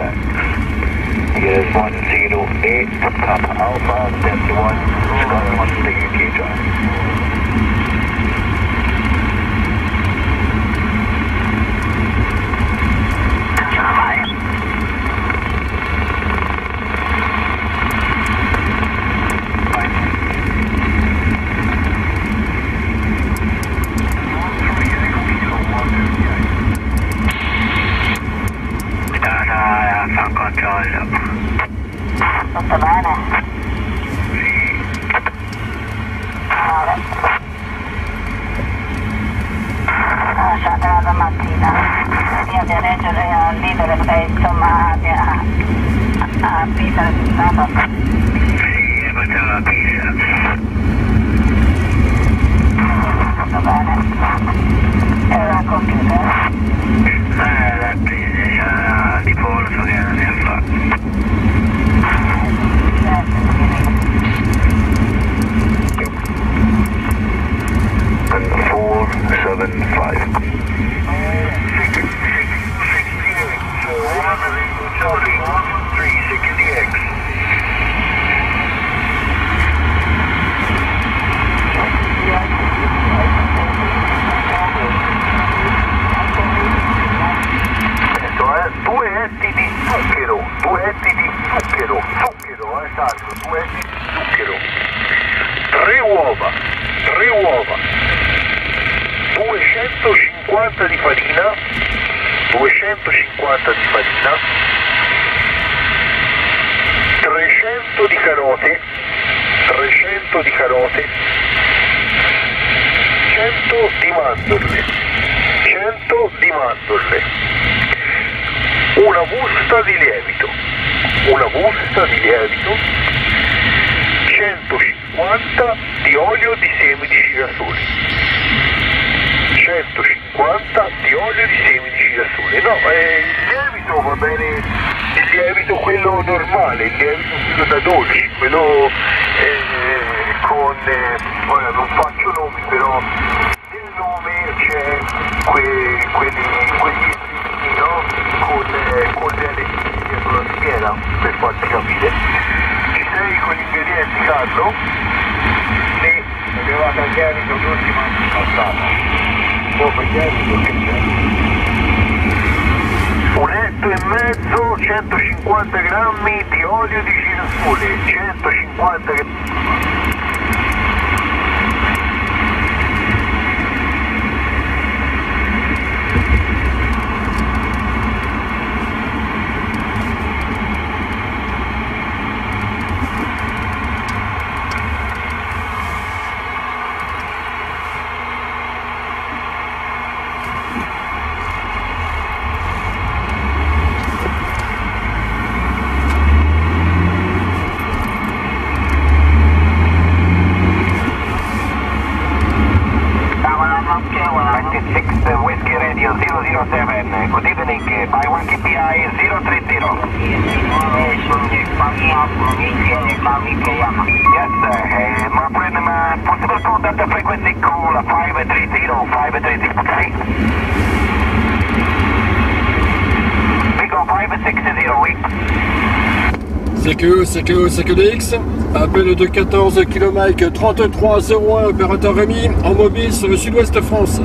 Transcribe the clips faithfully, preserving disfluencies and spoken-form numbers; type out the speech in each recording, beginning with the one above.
contact. U S one zero eight, Papa Alpha, seventy-one, Scotland one, the U K drive. Tutto bene? Vale. Lasciate la domattina. Io di reggere al leader che insomma a, a Pisa è stato. Sì, facciamo la Pisa. Tutto bene? E la computer? Eh, la Pisa c'ha di polso che non ne ha fatto. four seven five. Due etti di zucchero, due etti di zucchero, zucchero, eh, salvo, due etti di zucchero, tre uova, tre uova, duecentocinquanta di farina, duecentocinquanta di farina, trecento di carote, trecento di carote, cento di mandorle, cento di mandorle. Una busta di lievito, una busta di lievito, centocinquanta di olio di semi di girasole, centocinquanta di olio di semi di girasole. No, eh, il lievito va bene, il lievito quello normale, il lievito quello da dolci, quello eh, con, eh, ora non faccio nomi, però nel nome c'è que, quelli, quegli no? Con, eh, con le alette dietro la schiena, per farti capire. Ci sei con gli ingredienti, Carlo? Sì, avevate al lievito l'ultima passata. Poi per lievito che c'è? Un etto e mezzo, centocinquanta grammi di olio di girasole, centocinquanta grammi. C Q E, C Q E, C Q D X, appel de quatorze kilomètres trente-trois zéro un, opérateur Rémi, en mobile sur le sud-ouest France.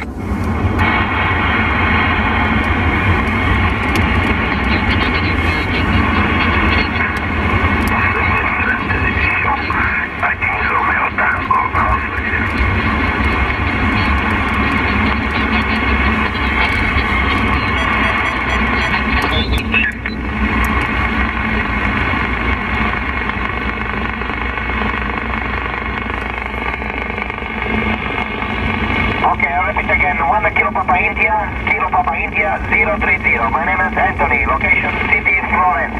zero three zero, my name is Anthony, location city is Florence.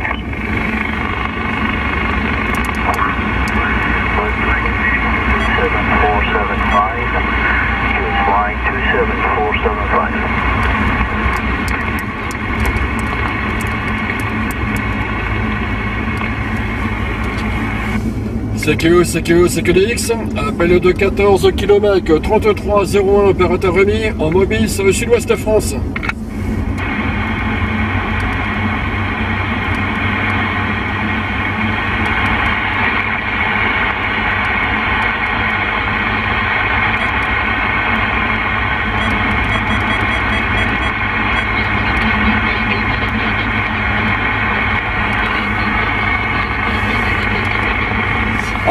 seven four seven five, U S flight two seven four seven five. C Q E, C Q E, C Q D X, appel de quatorze kilomètres trente-trois zéro un, opérateur Rémi, en mobile sur le sud-ouest France.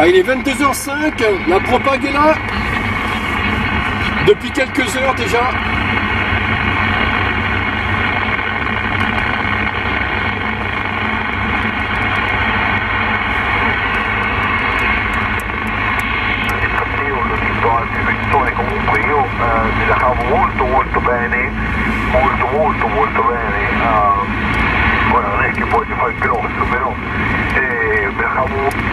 Ah, il est vingt-deux heures cinq, la propague est là. Depuis quelques heures déjà. Comunque io eh, mi la cavo molto molto bene, molto molto molto bene, uh, ora non è che voglio fare il grosso, però eh, mi la cavo.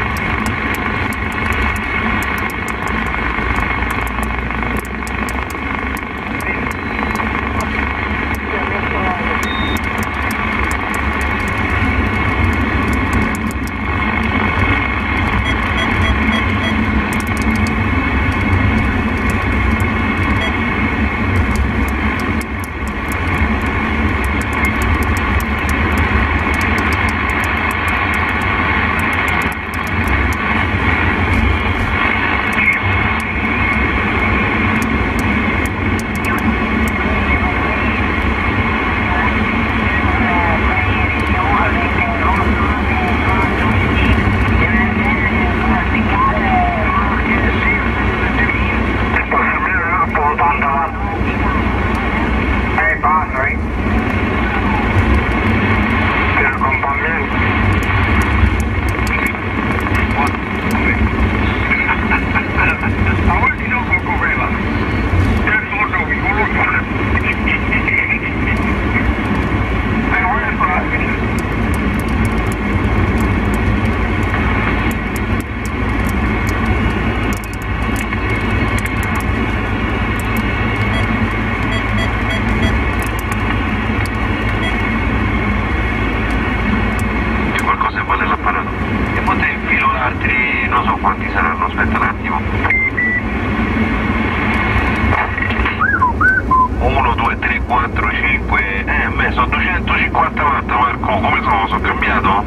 Non so quanti saranno, aspetta un attimo. uno, due, tre, quattro, cinque, eh, a me sono duecentocinquanta watt, Marco, come sono? Sono cambiato?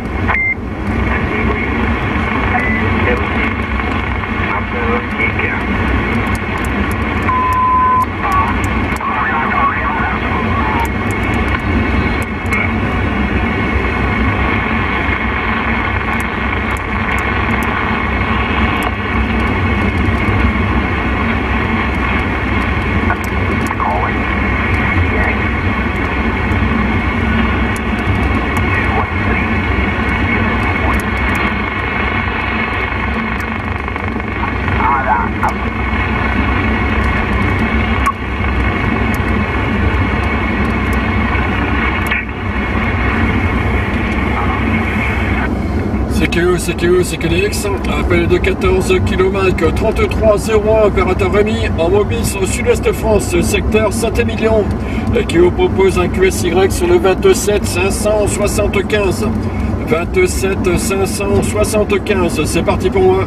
C Q E, C Q E, C Q D X, appel de quatorze kilomètres, trente-trois zéro un, opérateur Rémi, en mobile sur le sud-ouest de France, secteur Saint-Émilion, qui vous propose un Q S Y sur le vingt-sept cinq cent soixante-quinze. vingt-sept cinq cent soixante-quinze, c'est parti pour moi.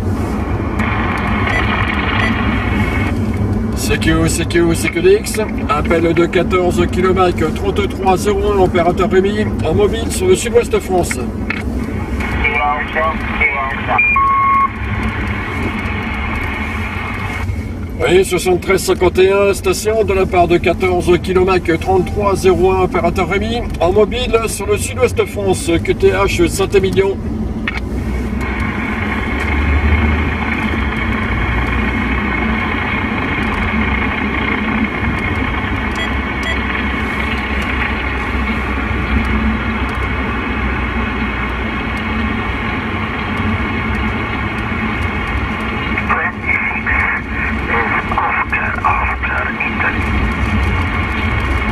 C Q E, C Q E, C Q D X, appel de quatorze kilomètres, trente-trois zéro un, opérateur Rémi, en mobile sur le sud-ouest de France. Oui, soixante-treize cinquante et un, station de la part de quatorze kilomètres, trente-trois zéro un, opérateur Rémi, en mobile sur le sud-ouest de France, Q T H Saint-Émilion.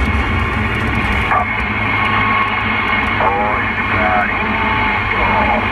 Oh,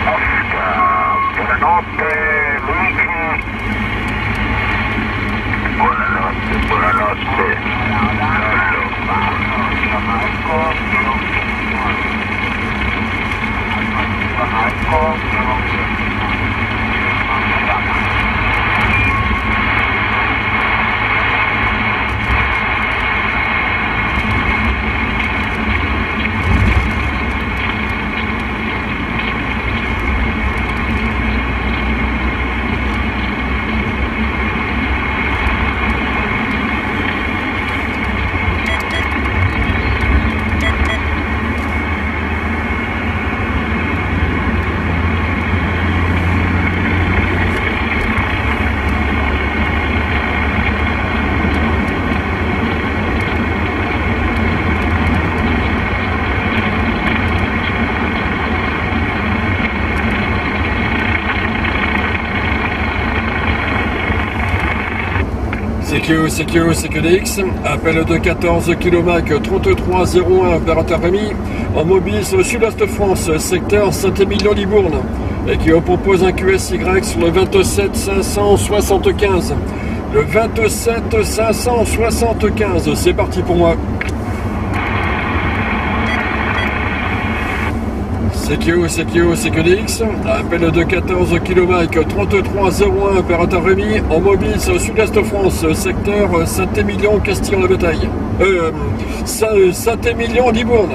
Q, C Q, C Q D X, appel de quatorze kilomètres trente-trois zéro un, opérateur Rémi, en mobile sur le sud-est France, secteur Saint-Émilion-Libourne, et qui vous propose un Q S Y sur le vingt-sept cinq cent soixante-quinze. Le vingt-sept cinq cent soixante-quinze, c'est parti pour moi. C Q, C Q, C Q D X, appel de quatorze kilomètres trente-trois zéro un, opérateur Rémi, en mobile sur le sud-est France, secteur Saint-Émilion-Castillon-la-Bataille. Euh, Saint-Émilion-Libourne.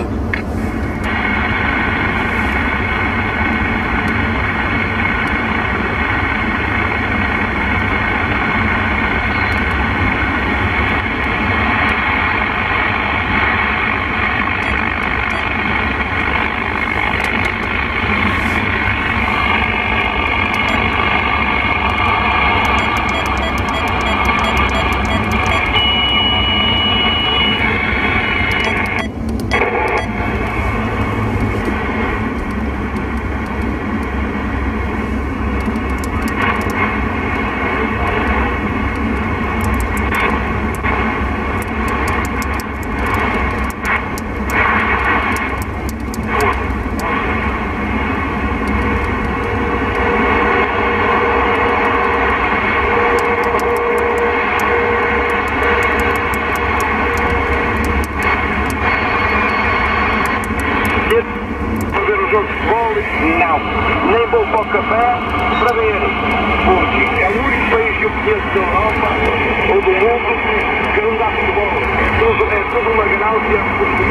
Não, nem vou para o café para ver, porque é o único país que eu conheço da Europa ou do mundo que não dá futebol. Tudo, é tudo uma ganância, porque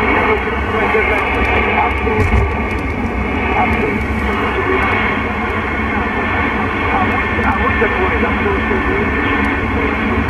há muita coisa, há muita coisa.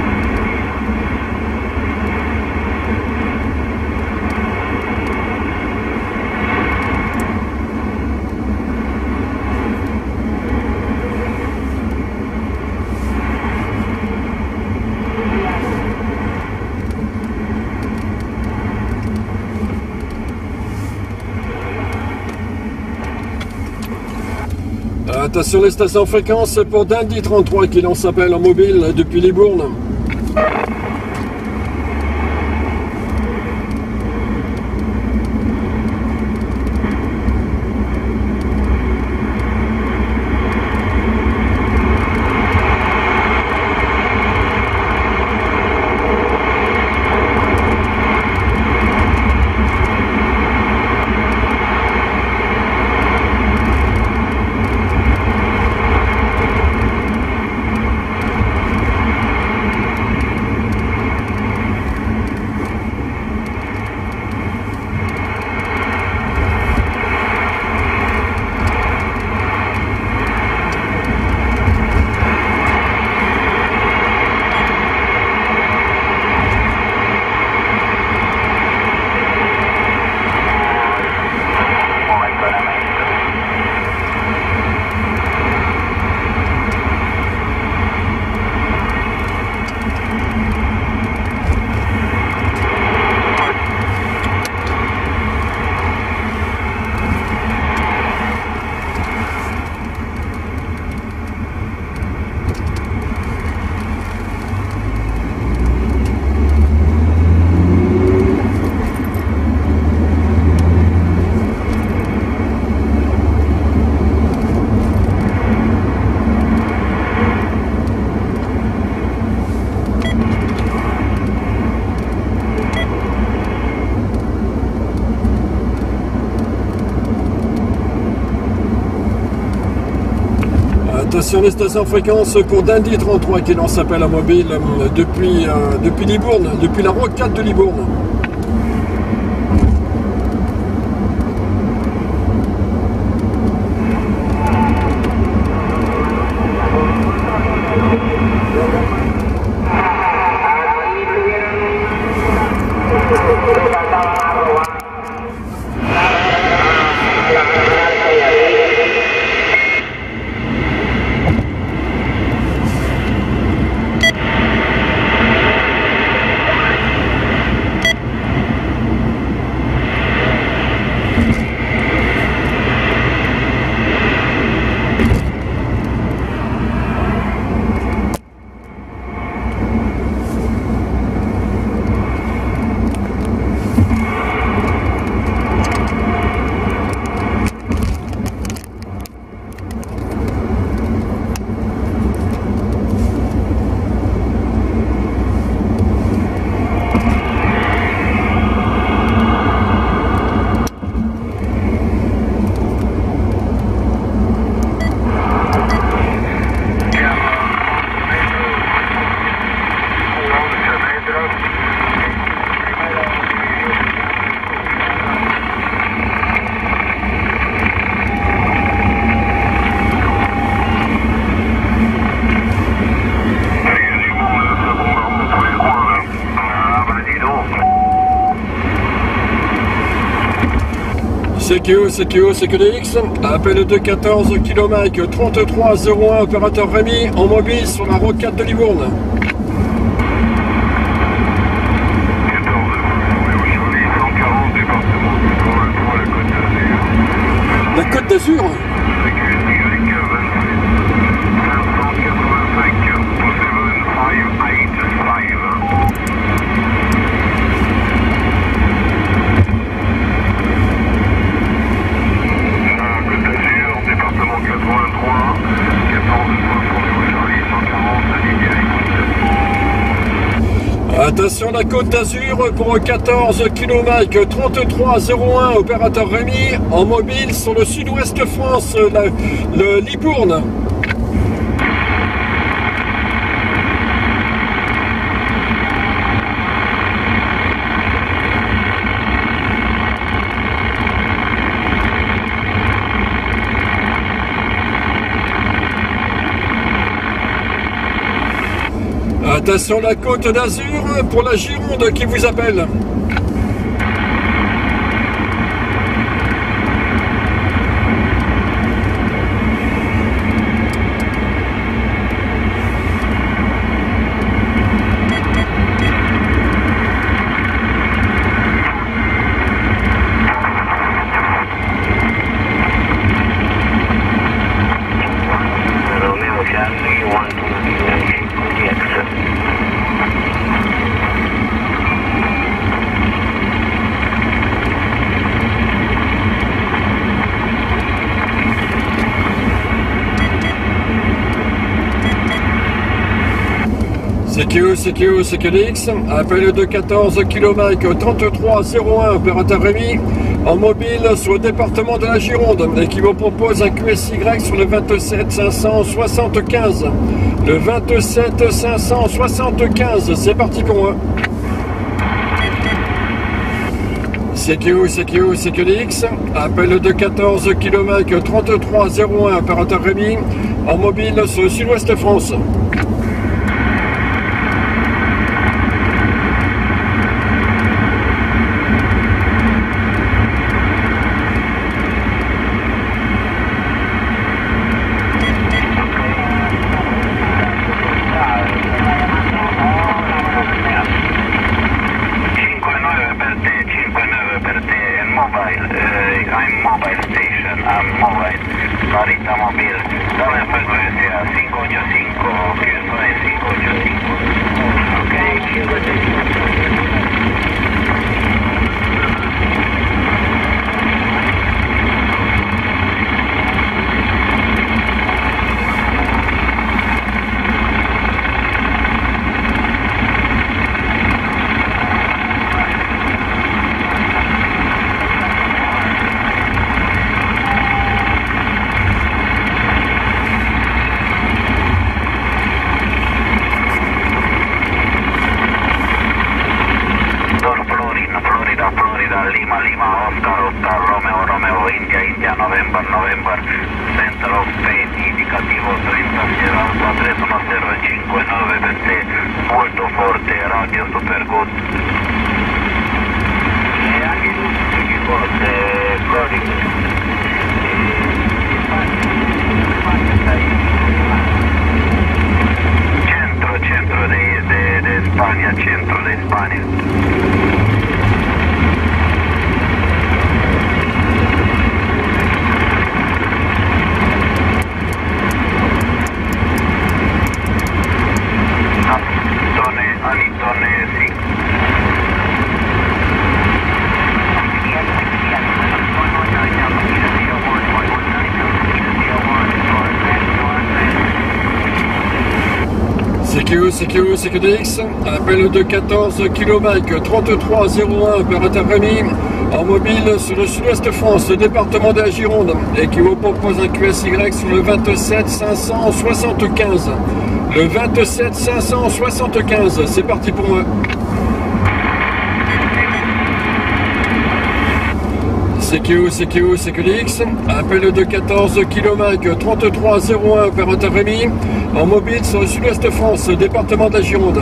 Attention les stations fréquences pour Dundee trente-trois qui lance appel en mobile depuis Libourne. Attention les stations fréquences pour Dundee trente-trois qui lance appel à mobile depuis, euh, depuis Libourne, depuis la rocade de Libourne. C Q O, C Q O, C Q D X, appel de quatorze kilomètres, trente-trois zéro un, opérateur Rémi, en mobile sur la rocade de Livourne. La Côte d'Azur. Attention, la Côte d'Azur pour quatorze kilomètres, trente-trois zéro un, opérateur Rémi, en mobile sur le sud-ouest France, la, le Libourne. Attention, la Côte d'Azur pour la Gironde qui vous appelle. C Q O, C Q O, C Q D X, appel de quatorze kilomètres, trente-trois zéro un, opérateur Rémi, en mobile sur le département de la Gironde, et qui vous propose un Q S Y sur le vingt-sept cinq cent soixante-quinze. Le vingt-sept cinq cent soixante-quinze, c'est parti pour moi. C Q O, C Q O, C Q D X, appel de quatorze kilomètres, trente-trois zéro un, opérateur Rémi, en mobile sur le sud-ouest France. C Q O, C Q O, C Q D X, appel de quatorze kilomètres, trente-trois zéro un, opérateur Rémi, en mobile sur le sud-ouest France, le département de la Gironde, et qui vous propose un Q S Y sur le vingt-sept cinq cent soixante-quinze. Le vingt-sept cinq cent soixante-quinze, c'est parti pour moi. C Q O, C Q O, C Q D X, appel de quatorze kilomètres, trente-trois zéro un, opérateur Rémi, en mobile sur le sud-ouest France, département de la Gironde.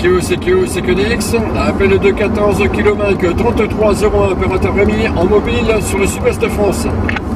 C Q, C Q, C Q D X, appel de quatorze kilomètres trente-trois zéro un, opérateur Rémi, en mobile sur le sud-ouest de France.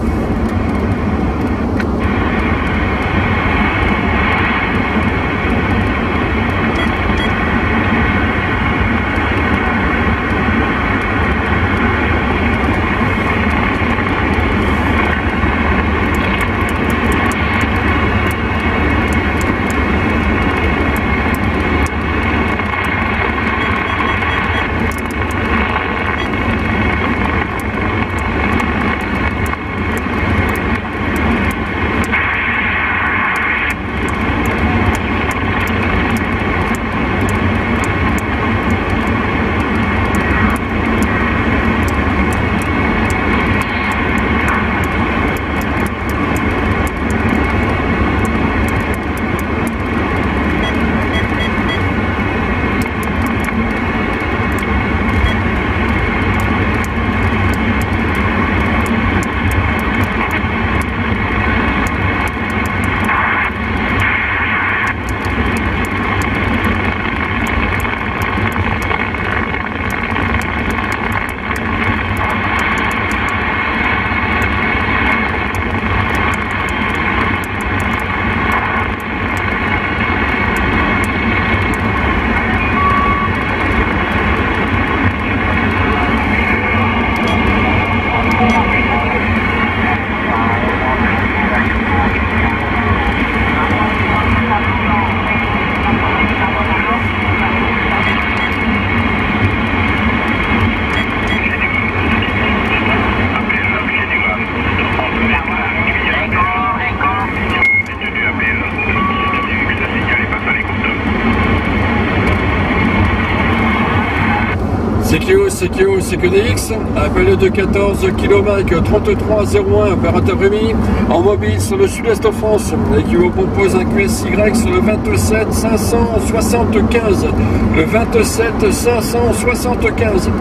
C Q, C Q, C Q D X, appel de quatorze kilomètres trente-trois zéro un, opérateur Rémi, en mobile sur le sud-est de France, et qui vous propose un Q S Y sur le vingt-sept cinq cent soixante-quinze. Le vingt-sept cinq cent soixante-quinze.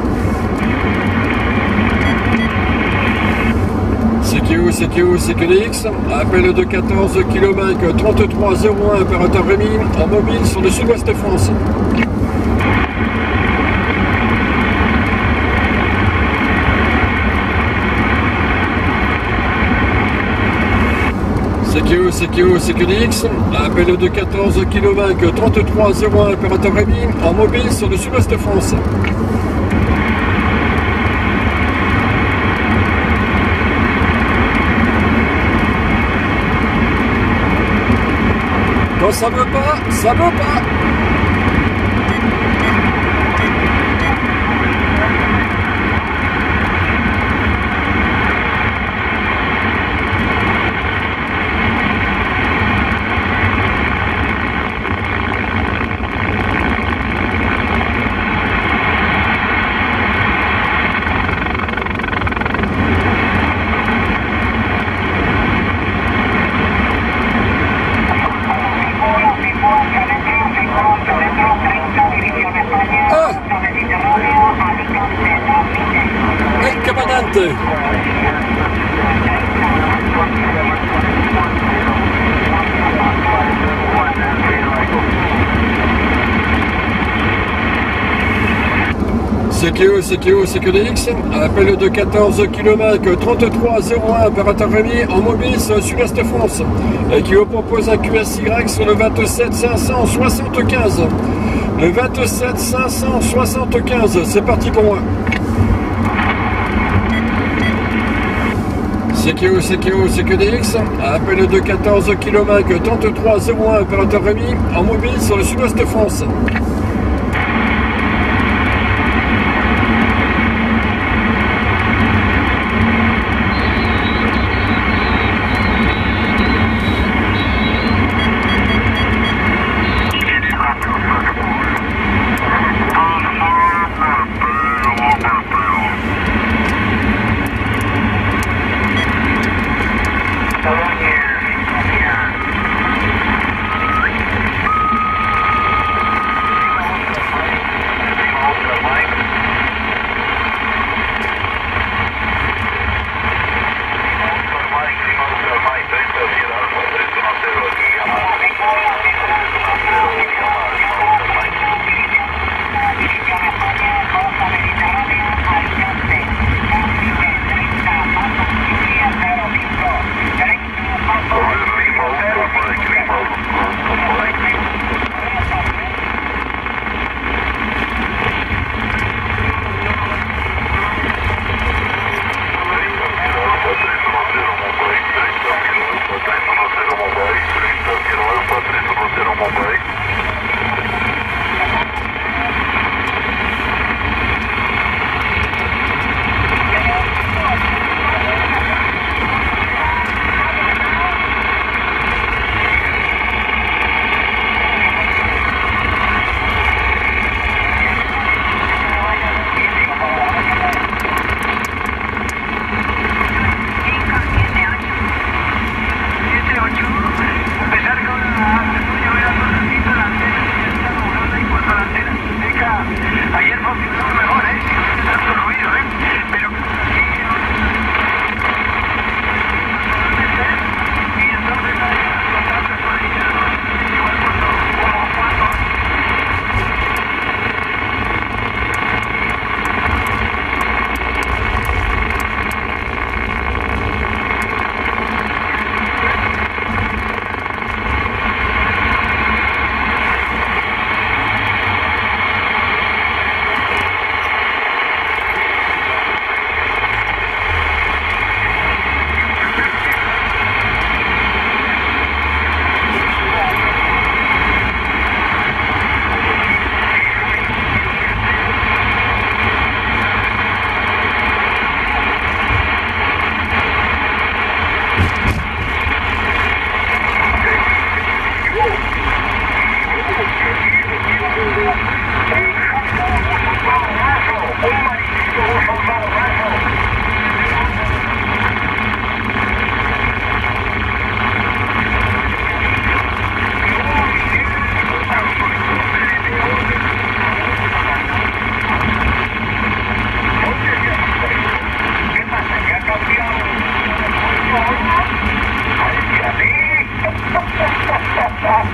C Q, C Q, C Q D X, appel de quatorze kilomètres trente-trois zéro un, opérateur Rémi, en mobile sur le sud-ouest de France. C Q, C Q, C Q D X, appel de quatorze kilomètres trente-trois zéro un, opérateur Rémi, en mobile sur le sud-ouest de France. Quand ça veut pas, ça veut pas. C Q, C Q, C Q D X, appel de quatorze kilomètres trente-trois zéro un, opérateur Rémi, en mobile sur le sud-est de France, et qui vous propose un Q S Y sur le vingt-sept cinq cent soixante-quinze. Le vingt-sept cinq cent soixante-quinze, c'est parti pour moi. C Q, C Q, C Q D X, appel de quatorze kilomètres trente-trois zéro un, opérateur Rémi, en mobile sur le sud-ouest de France.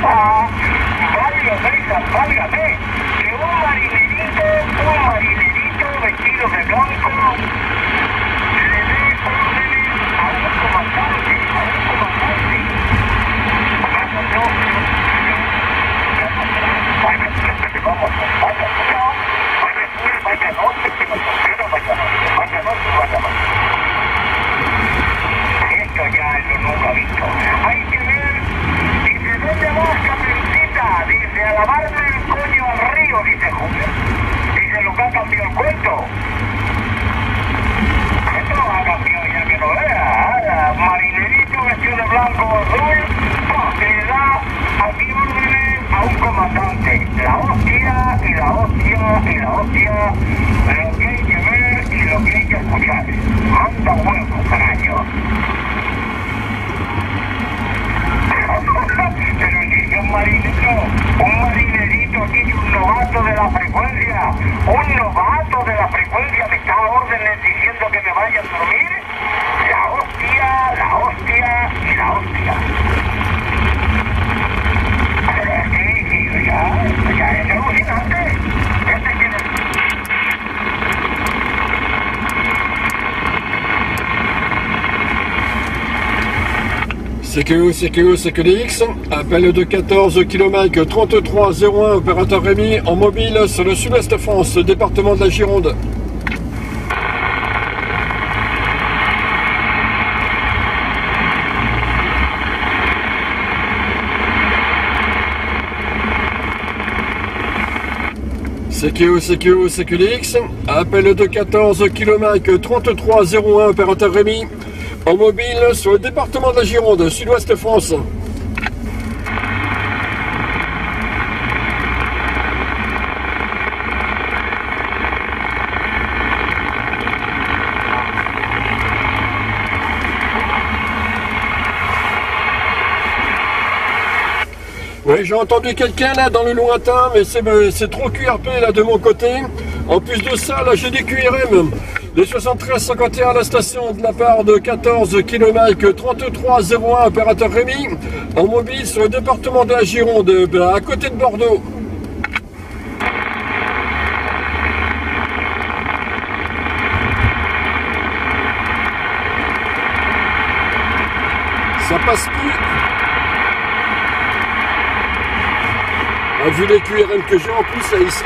Ah, válgame, válgame, que un marinerito, un marinerito vestido de blanco le dé órdenes a un comandante, a un comandante. Vamos, no, vaya, vamos, vaya, no, vaya, vaya, no, que nos funciona, vaya, vaya, no, vaya, vaya. Esto ya yo nunca he visto. Hay que ver. Dice, ¿dónde vas, Caperucita? Dice, a lavarme el coño al río, dice Julio. Dice, lo que ha cambiado el cuento. Esto ha cambiado ya que no vea. Ahora, marinerito vestido de blanco o azul, que le da aquí órdenes a un comandante. La hostia y la hostia y la hostia. Lo que hay que ver y lo que hay que escuchar. Manda huevo, carajo. Pero si es un marinero, un marinerito aquí y un novato de la frecuencia, un novato de la frecuencia me está a órdenes diciendo que me vaya a dormir, la hostia, la hostia y la hostia. Pero es que, que ya, ya es alucinante. Este que... C Q O, C Q O, C Q D X, appel de quatorze kilomètres trente-trois zéro un, opérateur Rémi, en mobile sur le sud-ouest France, département de la Gironde. C Q O, C Q O, C Q D X, appel de quatorze kilomètres trente-trois zéro un, opérateur Rémi, en mobile sur le département de la Gironde, sud-ouest France. Oui, j'ai entendu quelqu'un là dans le lointain, mais c'est trop Q R P là de mon côté. En plus de ça, là j'ai des Q R M. Les soixante-treize cinquante et un à la station de la part de quatorze kilomètres trente-trois zéro un, opérateur Rémi, en mobile sur le département de la Gironde, à côté de Bordeaux. Ça passe plus. Ah, vu les Q R M que j'ai en plus là ici.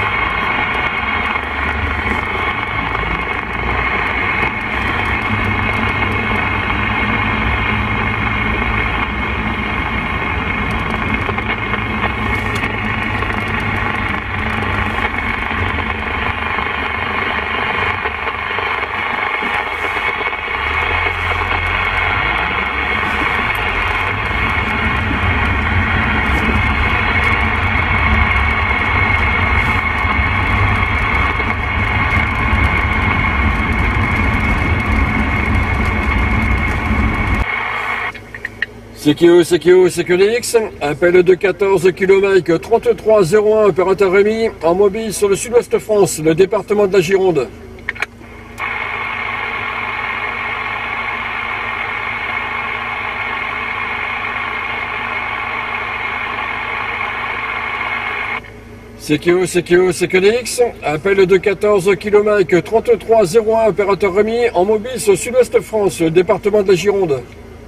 C Q O, C Q O, C Q D X, appel de quatorze kilomètres trente-trois zéro un, opérateur Rémi, en mobile sur le sud-ouest France, le département de la Gironde. C Q O, C Q O, C Q D X, appel de quatorze kilomètres trente-trois zéro un, opérateur Rémi, en mobile sur le sud-ouest France, le département de la Gironde.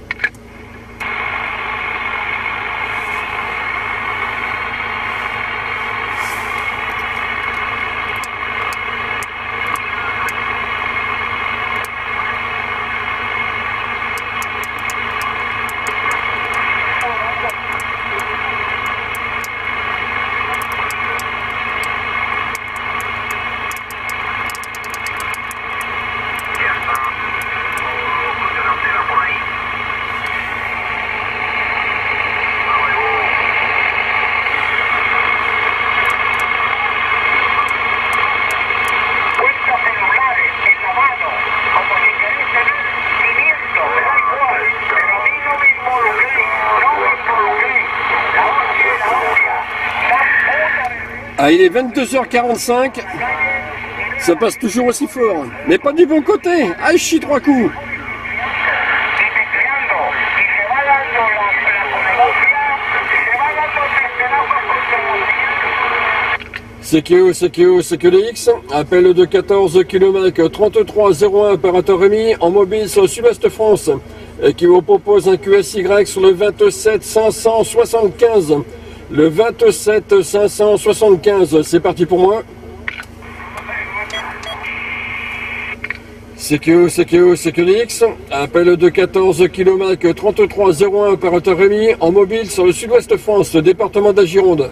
Ah, il est vingt-deux heures quarante-cinq, ça passe toujours aussi fort, mais pas du bon côté. Ah, je chie trois coups. C Q O, C Q O, C Q D X, appel de quatorze kilomètres, trente-trois zéro un, opérateur Rémi, en mobile sur Sud-Ouest France, et qui vous propose un Q S Y sur le vingt-sept cinq cent soixante-quinze. Le vingt-sept cinq cent soixante-quinze, c'est parti pour moi. C Q O, C Q O, C Q D X, appel de quatorze kilomètres, trente-trois zéro un, opérateur Rémi, en mobile sur le Sud-Ouest France, département de la Gironde.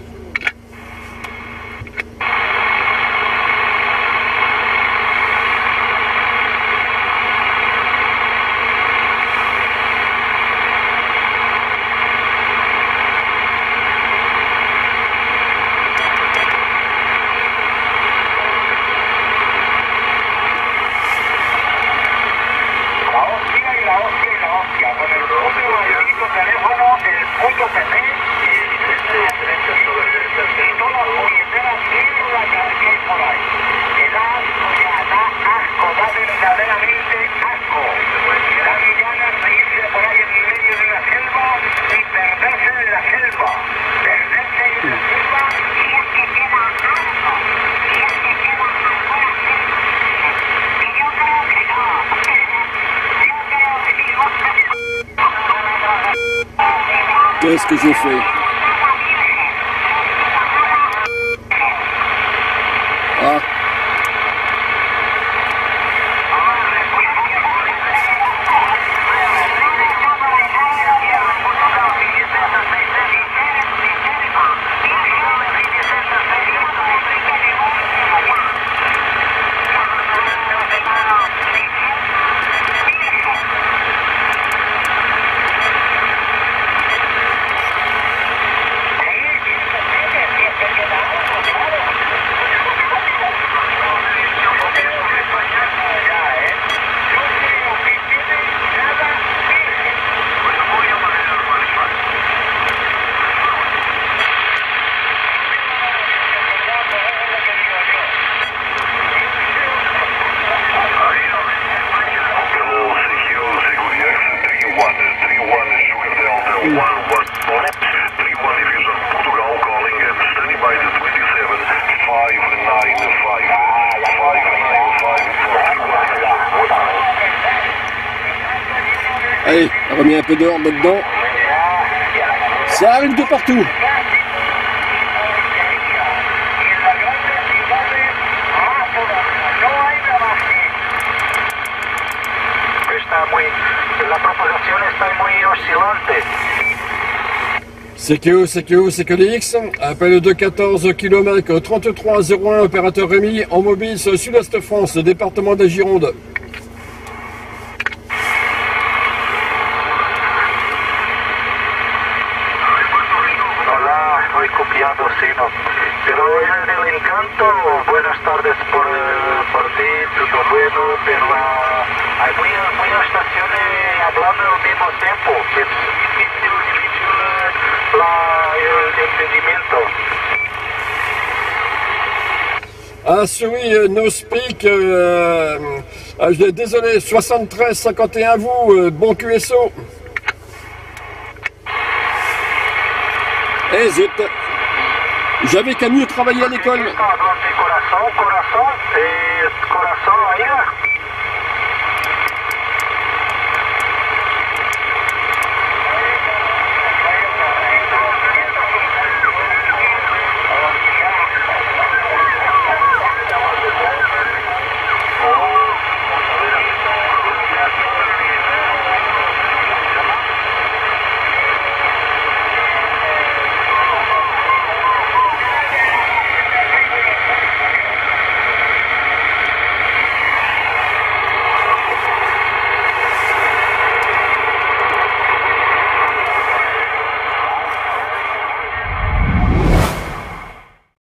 Qu'est-ce que j'ai fait? Ah. Allez, remis un peu d'ordre là-dedans. Ça arrive de partout. C Q O, C Q O, C Q D X, appel de quatorze kilomètres, trente-trois zéro un, opérateur Rémi, en mobile sur Sud-Est France, département de la Gironde. Pero es del encanto, buenas tardes por, por ti, todo bueno, pero uh, hay muy, muchas estaciones hablando al mismo tiempo, que es difícil, difícil la, el entendimiento. Ah oui, no speak, euh, euh, désolé, soixante-treize cinquante et un vous, euh, bon Q S O. Eh zut, j'avais qu'à mieux travailler à l'école. Corazón, corazón, corazón,